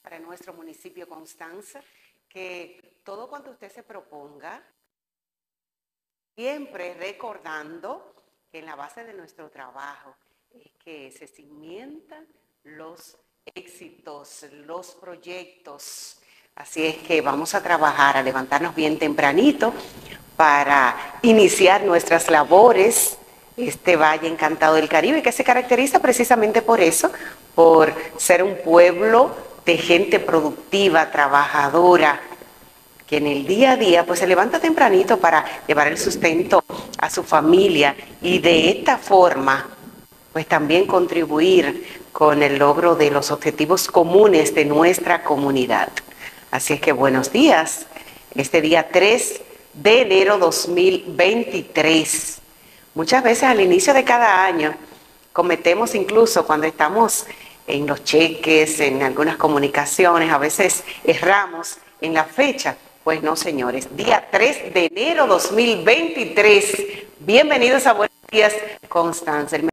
para nuestro municipio Constanza, que todo cuanto usted se proponga, siempre recordando que en la base de nuestro trabajo es que se cimientan los éxitos, los proyectos. Así es que vamos a trabajar, a levantarnos bien tempranito para iniciar nuestras labores. Este Valle Encantado del Caribe, que se caracteriza precisamente por eso, por ser un pueblo de gente productiva, trabajadora, que en el día a día pues se levanta tempranito para llevar el sustento a su familia y de esta forma pues también contribuir con el logro de los objetivos comunes de nuestra comunidad. Así es que buenos días, este día 3 de enero 2023. Muchas veces al inicio de cada año cometemos, incluso cuando estamos en los cheques, en algunas comunicaciones, a veces erramos en la fecha. Pues no, señores, día 3 de enero 2023. Bienvenidos a Buenos Días, Constanza.